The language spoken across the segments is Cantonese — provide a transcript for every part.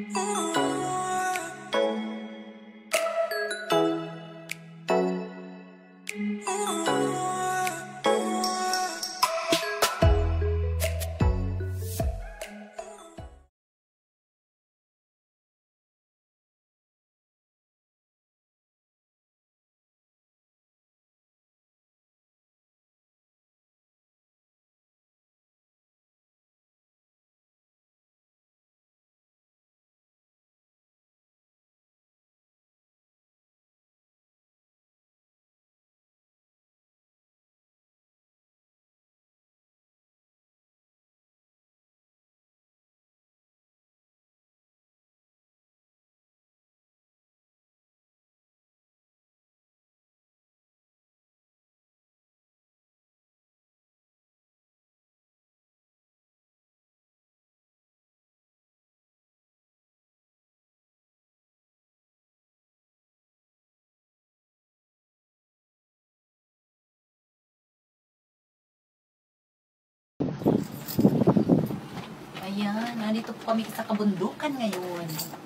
Ayan, nandito po kami sa kabundukan ngayon.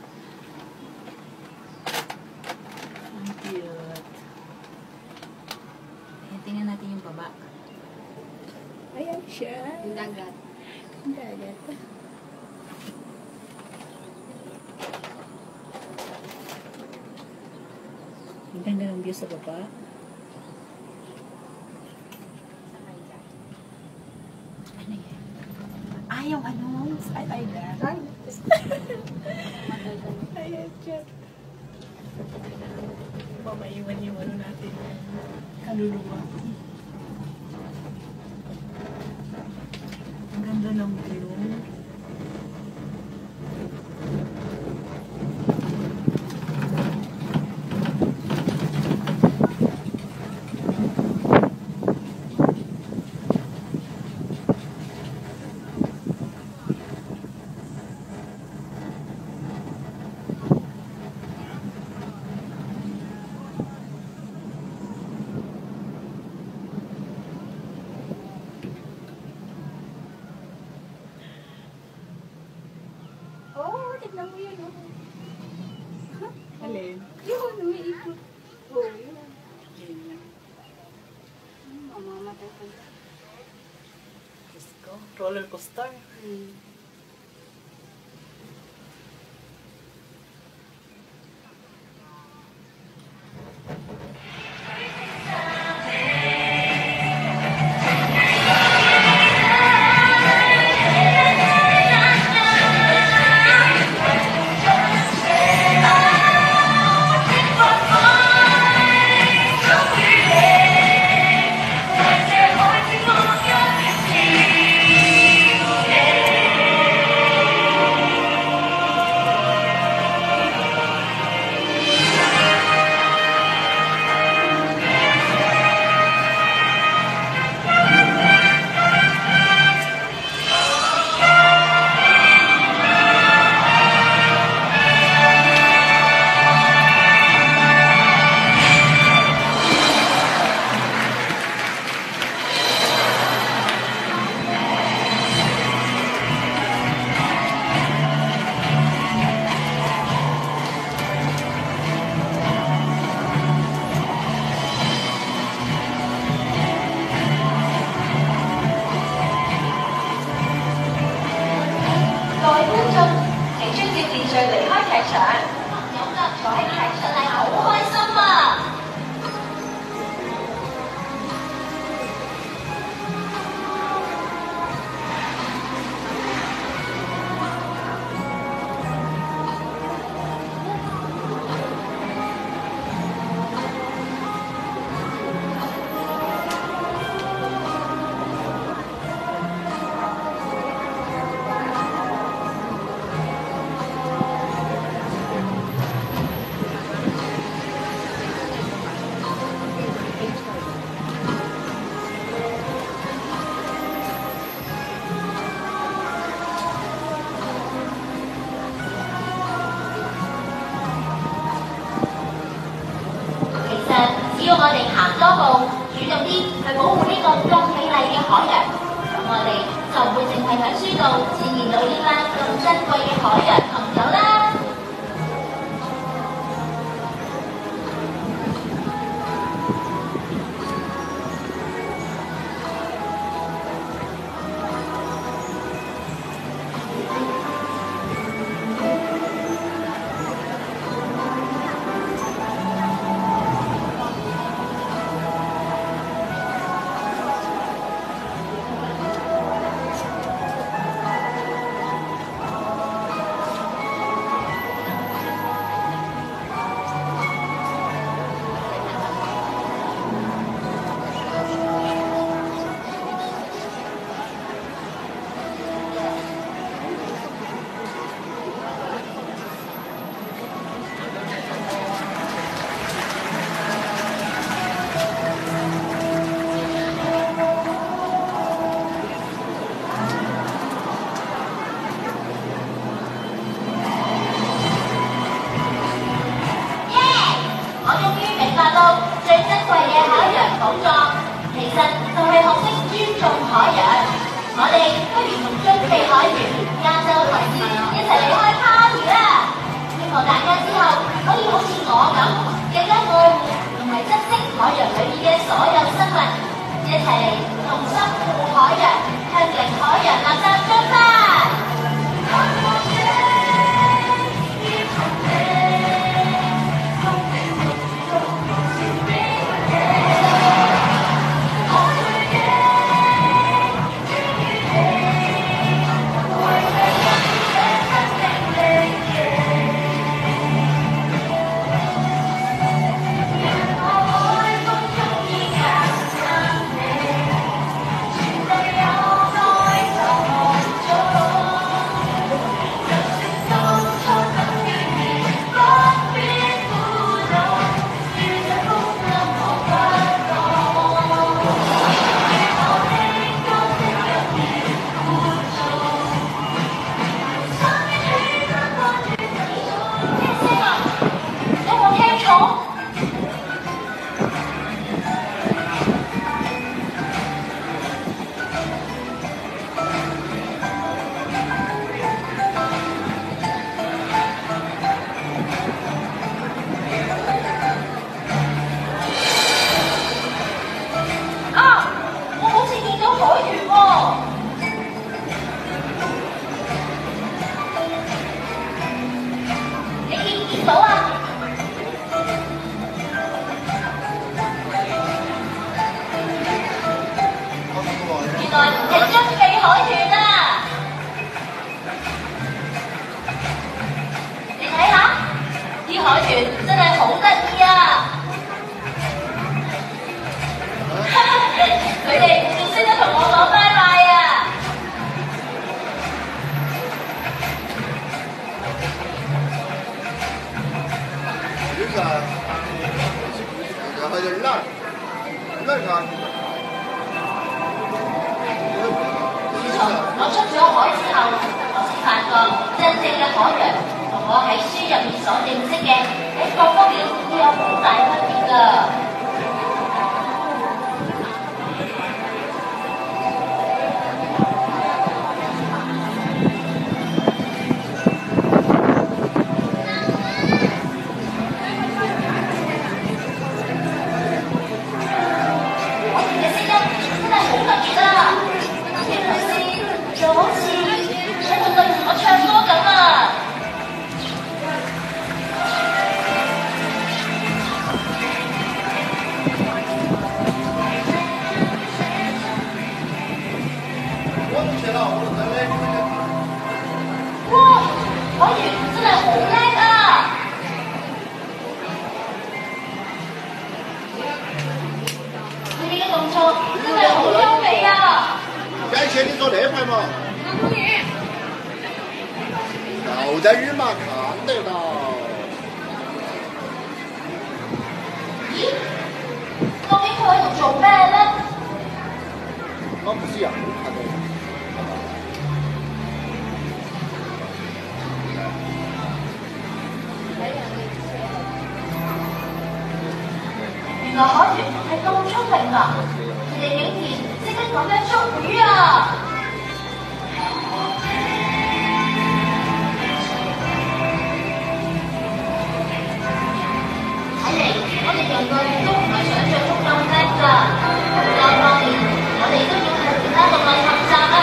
Ang cute. Ayan, tingnan natin yung baba. Ayan siya. Yung dagat. Yung dagat. Ang ganda ng view sa baba. Ano yan? Ah, yung ano? Skydiver. Ayan siya. Mamaiwan yung ano natin. Kaluluwa. Ang ganda ng view. Oh, tignan mo yun, oh. Alin? Yun, umiikot. Oh, yun. Mamamatay ko. Diyos ko, roller coaster. Hãy subscribe cho kênh Ghiền Mì Gõ để không bỏ lỡ những video hấp dẫn. 我終於明白到最珍貴嘅海洋寶藏，其實就係學識尊重海洋。我哋不如同中地海員、亞洲同事一齊嚟開 party 啦！希望大家之後可以好似我咁，更加愛護同埋珍惜海洋裏面嘅所有生物，一齊嚟同心護海洋，向零海洋垃圾出發！我出咗海之後，我先發覺真正嘅海洋同我喺書入面所認識嘅喺各方面都有好大分別㗎。 你坐那排嘛？就在雨嘛，看得到。 咦？究竟佢喺度做咩咧？ 我唔知啊，冇睇到。 原來海豚係咁聰明啊！佢哋竟然識得咁樣捉魚啊！睇嚟我哋人類都唔係想像中咁叻㗎。喺各方面，我哋都要向其他動物學習啊！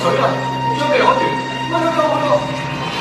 水啦，準備好團，快！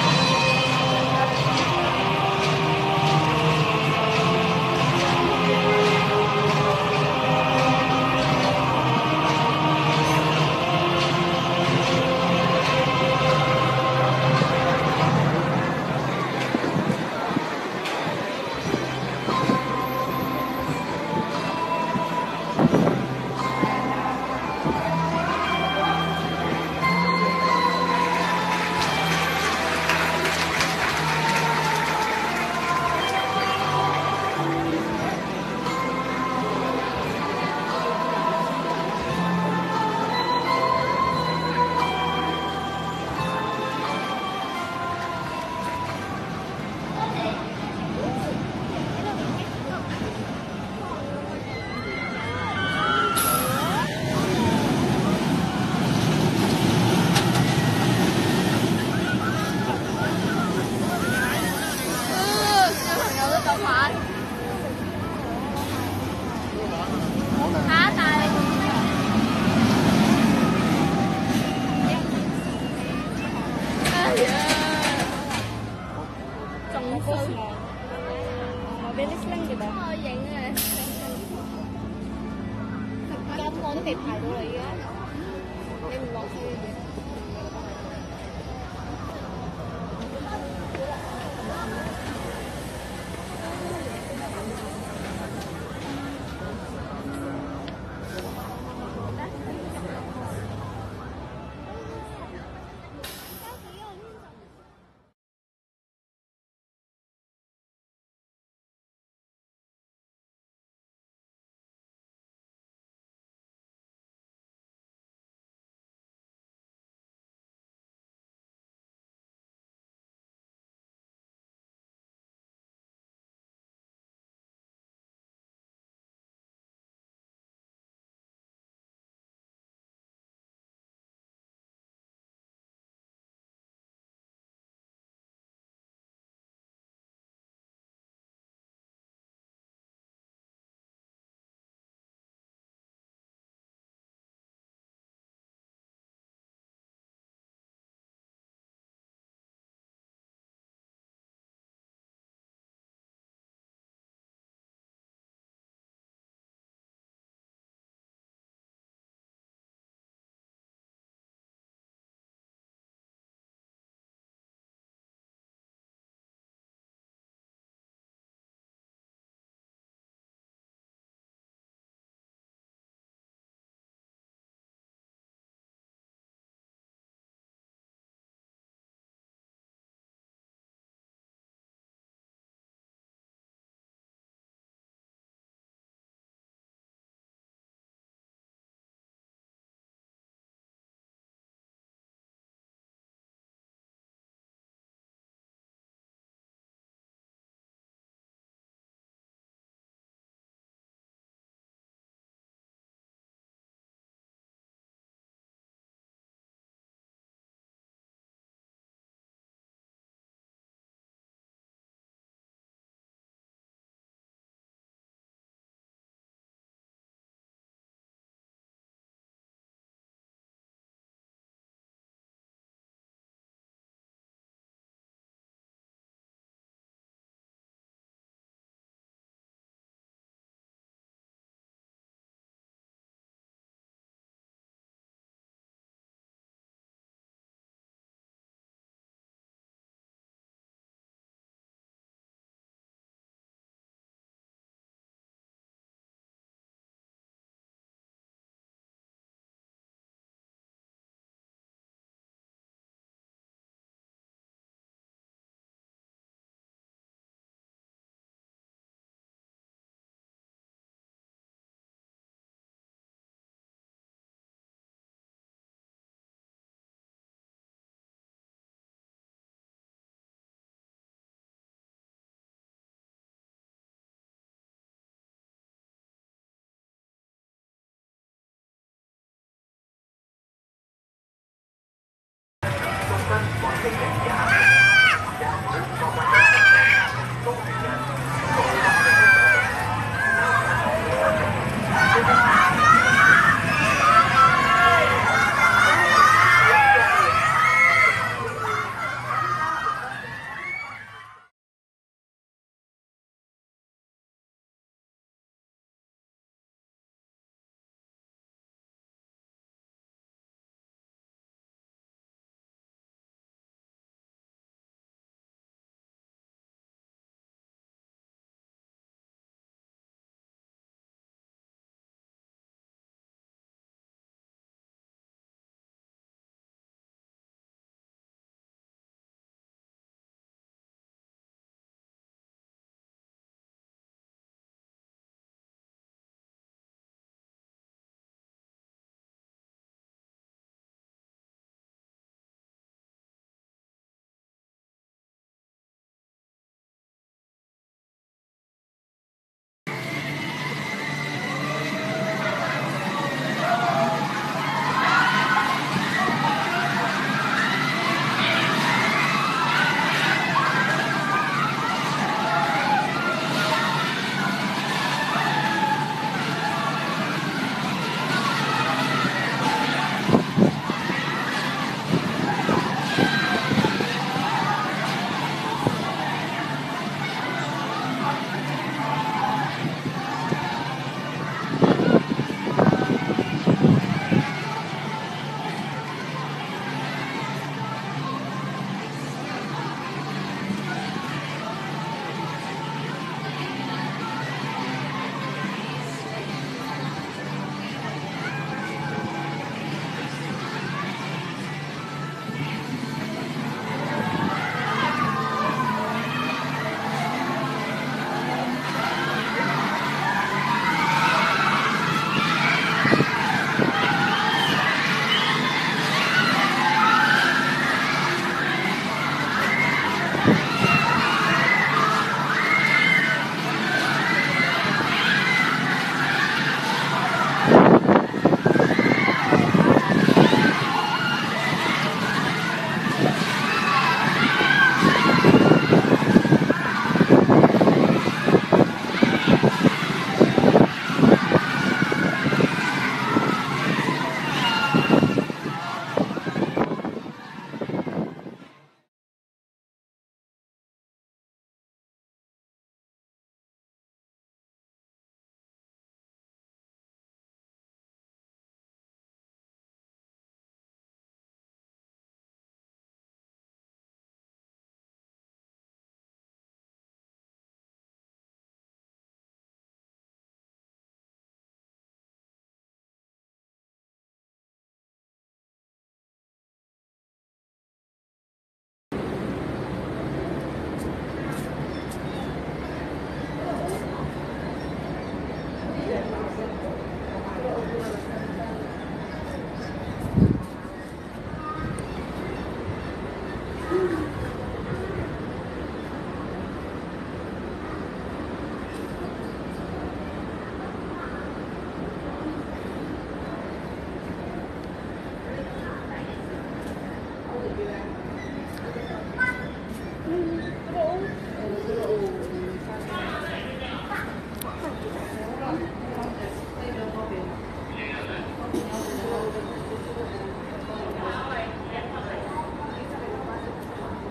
Mabilis lang, di ba? Oo, yan nga. Kaya mo ano, may palo yan. May vlog sa'yo.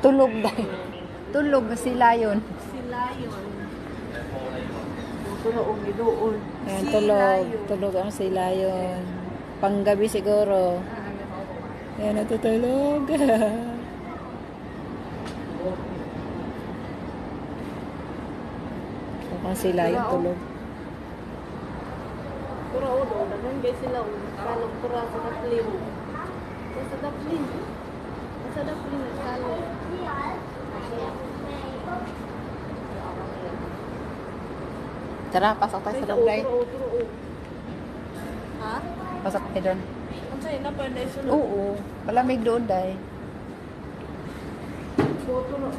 Tulog dahil. Tulog sila yun. Sila yun. Tulog doon. Ayan, tulog. Tulog ang sila yun. Panggabi siguro. Ayan, natutulog. Mukhang sila yung tulog. Tura ulo, dagan guys sila kalog tura sa daplin. Sa daplin. Sa daplin kalog. Tara, pasok tayo sa loob, guys. Ha? Pasok tayo doon. Ang sa'yo na pa na isunod. Oo. Malamig doon, dahil. Tura.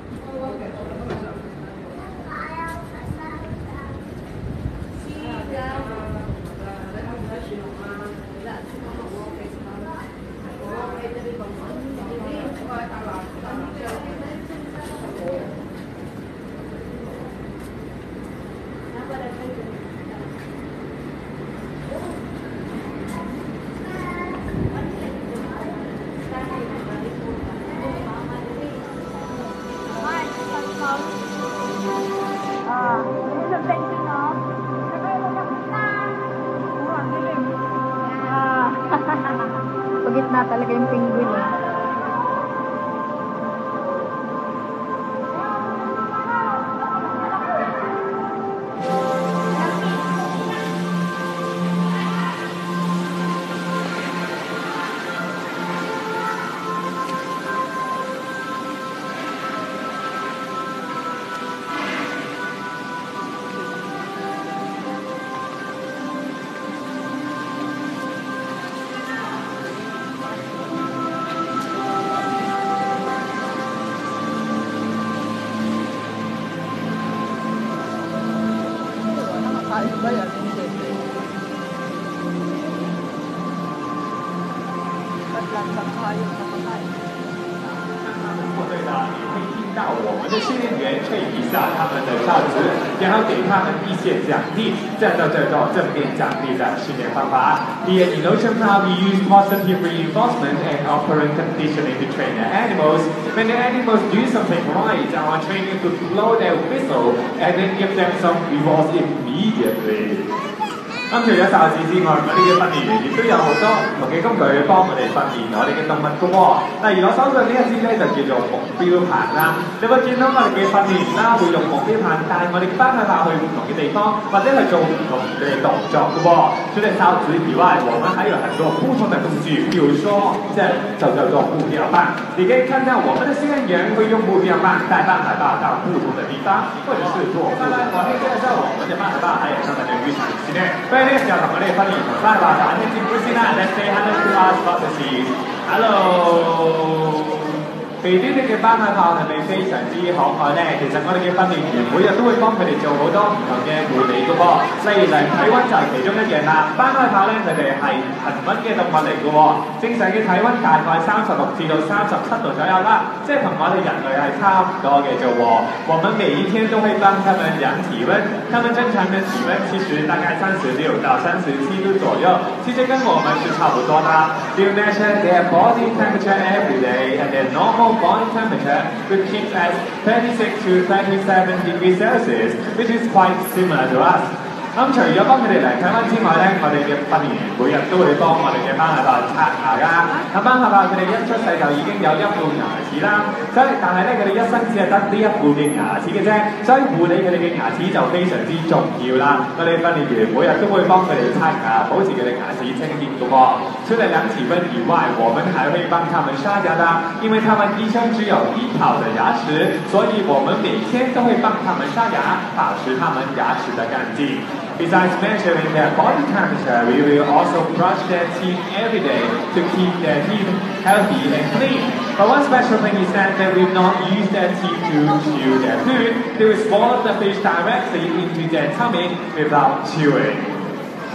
Pagitna talaga yung penguin. 我们的训练员可以比下他们的上肢，然后给他们一些奖励，这叫正面奖励的训练方法。Here in Ocean Park, we use positive reinforcement and operant conditioning to train the animals. When the animals do something right, our training to blow their whistle and then give them some rewards immediately. 咁除咗哨子之外，我哋嘅訓練員亦都有好多唔同嘅工具幫我哋訓練我哋嘅動物嘅喎。例如我手上呢一支咧就叫做目標棒啦。你會見到我哋嘅訓練員啦，會用目標棒帶我哋班去唔同嘅地方，或者去做唔同嘅動作嘅喎。除了哨子以外，我們還有很多不同的工具，比如說這就叫做目標棒。你可以看到我們的訓練員會用目標棒帶斑海豹到不同的地方，或者是做。當然，我可以介紹我們的斑海豹還有他們的漁場之內。呢個時候同我哋訓練同翻話打啲招呼先啦 ，Let's say hello to us, Hello。肥啲嘅斑海豹係咪非常之可愛咧？其實我哋嘅訓練員每日都會幫佢哋做好多唔同嘅護理嘅噃。例如量體温就係其中一樣啦。斑海豹咧，佢哋係恆溫嘅動物嚟嘅喎。正常嘅體温大概36至到37度左右啦，即係同我哋人類係差唔多嘅啫喎。我們每一天都會幫他們量體温，他們正常的體温其實大概36到37度左右，其實跟我們是差不多的。They measure their body temperature every day and their normal body temperature will keep at 36 to 37 degrees Celsius, which is quite similar to us. 咁除咗幫佢哋量體温之外咧，我哋嘅訓練員每日都會幫我哋嘅斑海豹刷牙㗎。咁斑海豹佢哋一出世就已經有一副牙齒啦，但係咧佢哋一生只係得呢一副嘅牙齒嘅啫，所以護理佢哋嘅牙齒就非常之重要啦。我哋訓練員每日都會幫佢哋刷牙，保持佢哋牙齒清潔嘅喎。除了量體温以外，我們還會幫他們刷牙的，因為他們一生只有一套的牙齒，所以我們每天都會幫他們刷牙，保持他們牙齒的乾淨。Besides measuring their body temperature, we will also brush their teeth every day to keep their teeth healthy and clean. But one special thing is that they will not use their teeth to chew their food. They will swallow the fish directly into their tummy without chewing.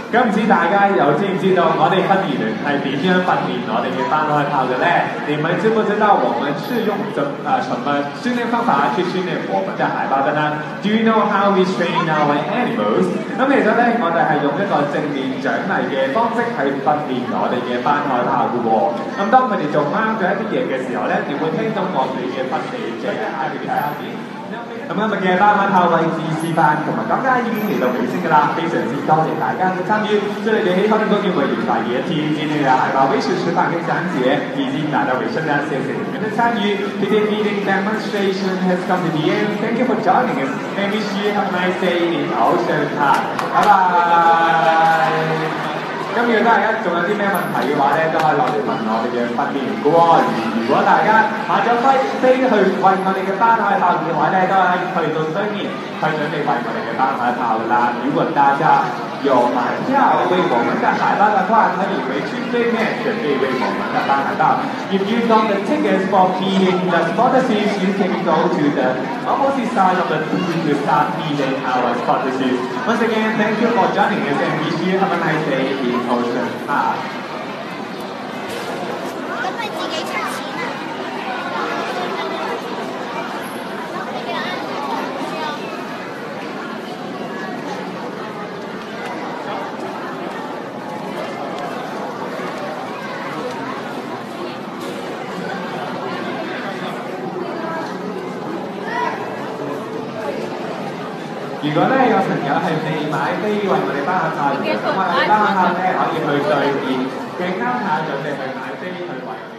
咁唔知大家又知唔知道我哋訓練員係點樣訓練我哋嘅班開炮嘅咧？你們知不知道我們是用什麼訓練方法去訓練我們嘅海豹的呢 ？Do you know how we train our animals？ 咁其實咧，我哋係用一個正面獎勵嘅方式去訓練我哋嘅班開炮嘅喎。咁當佢哋做啱咗一啲嘢嘅時候咧，你會聽到我哋嘅訓練者嗌佢哋睇下先。咁今日嘅班開炮位置示範同埋講解已經嚟到尾聲㗎啦，非常之多謝大家嘅參與，祝你哋喜歡嗰件為愉快嘅一天。今天嘅海豹威士示範嘅講解已經達到尾聲啦，謝謝你們的參與。Today's meeting demonstration has come to the end. Thank you for joining us and wish you have a nice day in Ocean Park. 拜拜。咁如果大家仲有啲咩問題嘅話咧，都可以落嚟問我哋嘅訓練員嘅喎。如果大家下咗飛去為我哋嘅班開炮嘅話咧，都可以去到對面去準備為我哋嘅班開炮啦。如果大家有買票為我們的海報的話，可以回去對面準備為我們的班海報。If you got the tickets for feeding the spotted you can go to the opposite side of the booth to start feeding our spotted. Once again, thank you for joining us and wish you have a nice day in Ocean Park. 咁你自己出錢啊？ 如果咧有朋友係未買飛為我哋班下炮嘅，咁我哋班下炮咧可以去對面嘅啱下準備去買飛去為。